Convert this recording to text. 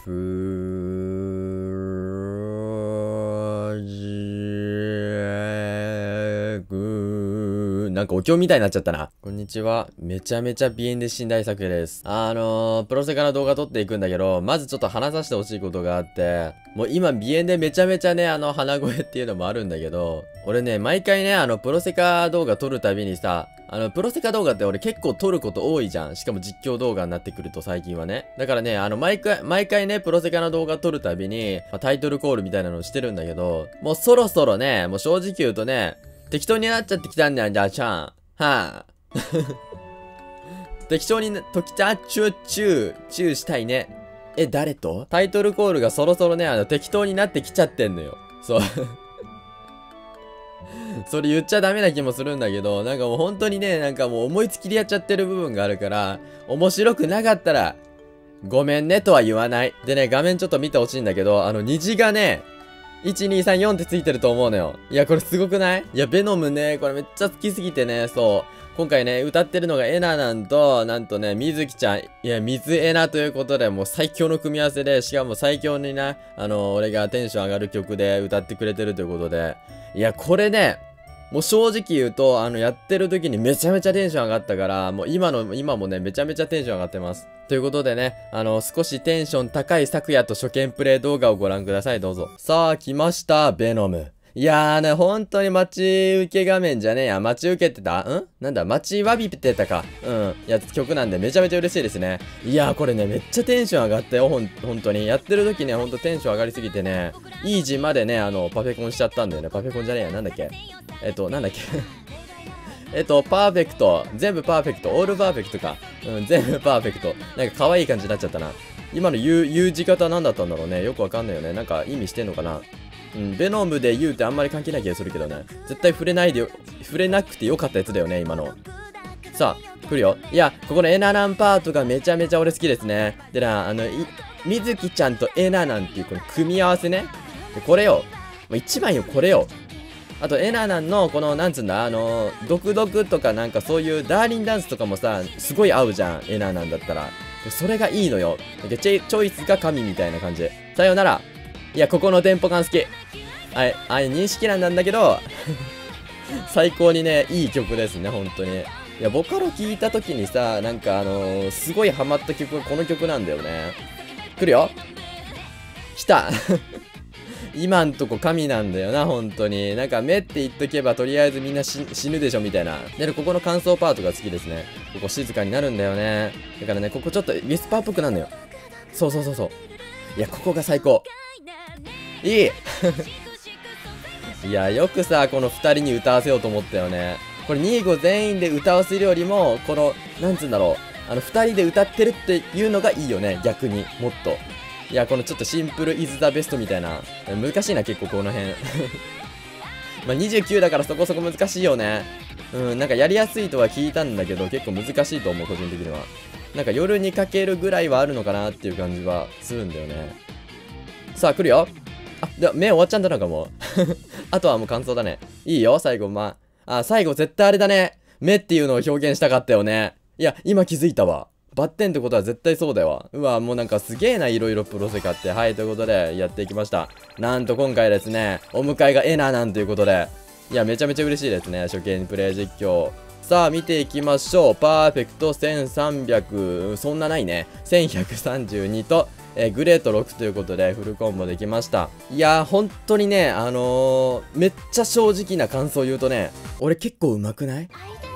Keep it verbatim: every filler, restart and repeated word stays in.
ふじくなんかお経みたいになっちゃったな。こんにちは。めちゃめちゃ鼻炎で死んだいさくです。あのー、プロセカの動画撮っていくんだけど、まずちょっと話させてほしいことがあって、もう今鼻炎でめちゃめちゃね、あの、鼻声っていうのもあるんだけど、俺ね、毎回ね、あの、プロセカ動画撮るたびにさ、あの、プロセカ動画って俺結構撮ること多いじゃん。しかも実況動画になってくると最近はね。だからね、あの、毎回、毎回ね、プロセカの動画撮るたびに、まあ、タイトルコールみたいなのをしてるんだけど、もうそろそろね、もう正直言うとね、適当になっちゃってきたんだよ、じゃあちゃん。はぁ、あ。適当に、ときちゃ、チュー、チュー、チューしたいね。え、誰と？タイトルコールがそろそろね、あの、適当になってきちゃってんのよ。そう。それ言っちゃダメな気もするんだけど、なんかもう本当にね、なんかもう思いつきでやっちゃってる部分があるから、面白くなかったら、ごめんねとは言わない。でね、画面ちょっと見てほしいんだけど、あの虹がね、いちにさんよんってついてると思うのよ。いや、これすごくない？いや、ベノムね、これめっちゃ好きすぎてね、そう。今回ね、歌ってるのがエナなんと、なんとね、みずきちゃん、いや、水エナということで、もう最強の組み合わせで、しかも最強にな、あの、俺がテンション上がる曲で歌ってくれてるということで、いや、これね、もう正直言うと、あの、やってる時にめちゃめちゃテンション上がったから、もう今の、今もね、めちゃめちゃテンション上がってます。ということでね、あの、少しテンション高い昨夜と初見プレイ動画をご覧ください、どうぞ。さあ、来ました、ベノム。いやーね、本当に待ち受け画面じゃねえや。待ち受けてたんなんだ待ちわびてたか。うん。やつ曲なんでめちゃめちゃ嬉しいですね。いやーこれね、めっちゃテンション上がったよ。ほん、ほんとに。やってる時ね、ほんとテンション上がりすぎてね、イージーまでね、あの、パフェコンしちゃったんだよね。パフェコンじゃねえや。なんだっけえっと、なんだっけえっと、パーフェクト。全部パーフェクト。オールパーフェクトか。うん、全部パーフェクト。なんか可愛い感じになっちゃったな。今の言う、言う字方なんだったんだろうね。よくわかんないよね。なんか意味してんのかな。うん、ベノムで言うってあんまり関係ない気がするけどね。絶対触れないでよ、触れなくてよかったやつだよね、今の。さあ、来るよ。いや、ここのエナナンパートがめちゃめちゃ俺好きですね。でな、あの、い、みずきちゃんとエナナンっていうこの組み合わせね。でこれよ。もう一番よ、これよ。あと、エナナンのこの、なんつうんだ、あの、独特とかなんかそういうダーリンダンスとかもさ、すごい合うじゃん、エナナンだったら。でそれがいいのよ。でチョ、チョイスが神みたいな感じ。さよなら。いや、ここのテンポ感好き。あい、あい、認識なんなんだけど、最高にね、いい曲ですね、本当に。いや、ボカロ聴いた時にさ、なんかあのー、すごいハマった曲がこの曲なんだよね。来るよ。来た。今んとこ神なんだよな、本当に。なんか、目って言っとけば、とりあえずみんな死ぬでしょ、みたいな。で、ここの感想パートが好きですね。ここ静かになるんだよね。だからね、ここちょっとウィスパーっぽくなるのよ。そうそうそうそう。いや、ここが最高。いいいや、よくさ、この二人に歌わせようと思ったよね。これにじゅうご全員で歌わせるよりも、この、なんつうんだろう。あの、二人で歌ってるっていうのがいいよね、逆に。もっと。いや、このちょっとシンプルイズザベストみたいな。難しいな、結構この辺。まあ、にじゅうきゅうだからそこそこ難しいよね。うん、なんかやりやすいとは聞いたんだけど、結構難しいと思う、個人的には。なんか夜にかけるぐらいはあるのかなっていう感じはするんだよね。さあ、来るよ。あ、では、目終わっちゃったのかも。あとはもう感想だね。いいよ、最後、まあ。あ、最後絶対あれだね。目っていうのを表現したかったよね。いや、今気づいたわ。バッテンってことは絶対そうだよ。うわ、もうなんかすげえな、いろいろプロセカって。はい、ということで、やっていきました。なんと今回ですね、お迎えがエナなんということで。いや、めちゃめちゃ嬉しいですね、初見プレイ実況。さあ、見ていきましょう。パーフェクトせんさんびゃく、そんなないね。せんひゃくさんじゅうにと、えー、グレートろくということでフルコンボできました。いやー、本当にね、あのー、めっちゃ正直な感想を言うとね、俺結構上手くない？